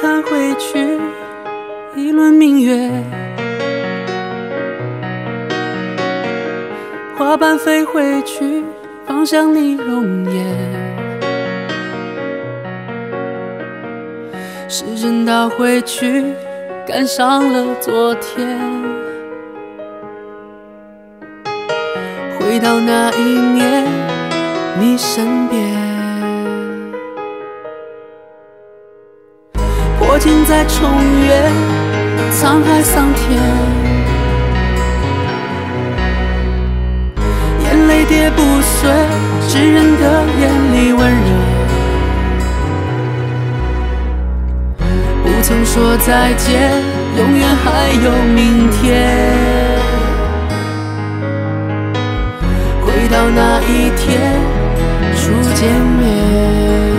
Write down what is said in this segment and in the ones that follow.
弹回去一轮明月，花瓣飞回去，方向你容颜。时针倒回去，赶上了昨天，回到那一年你身边。破镜再重圆，沧海桑田，眼泪跌不碎，炙人的眼里温热。不曾说再见，永远还有明天。回到那一天，初见面。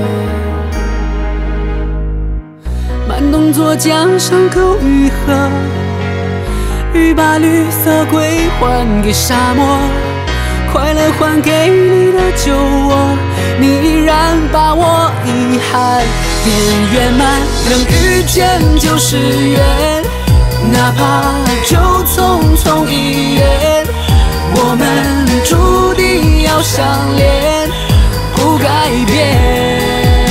慢动作将伤口愈合，欲把绿色归还给沙漠，快乐还给你的酒窝，你依然把我遗憾变圆满。能遇见就是缘，哪怕就匆匆一眼，我们注定要相恋，不改变。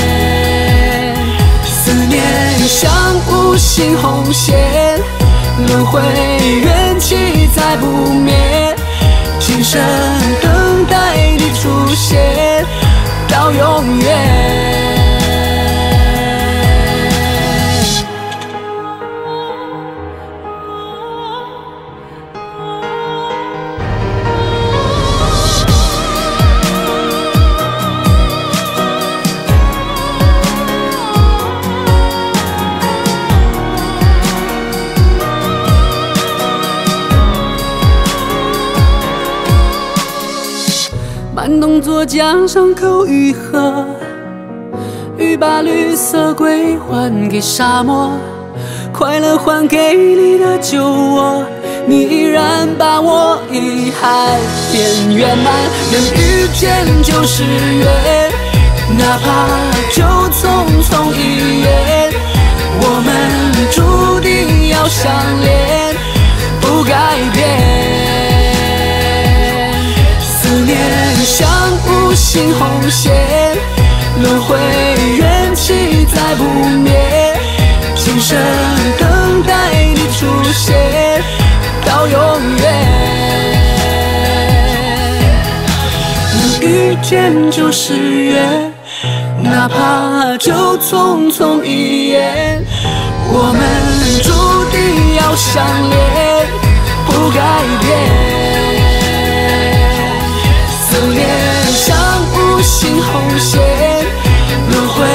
思念像无形红线，轮回缘起再不灭，今生等待你出现，到永远。慢动作将伤口愈合，欲把绿色归还给沙漠，快乐还给你的酒窝，你依然把我遗憾变圆满。能遇见就是缘，哪怕就匆匆一眼，我们注定要相恋，不改变。像无形红线，轮回缘起再不灭，今生等待你出现，到永远。能遇见就是缘，哪怕就匆匆一眼，我们注定要相恋，不改变。思念像无形红线，轮回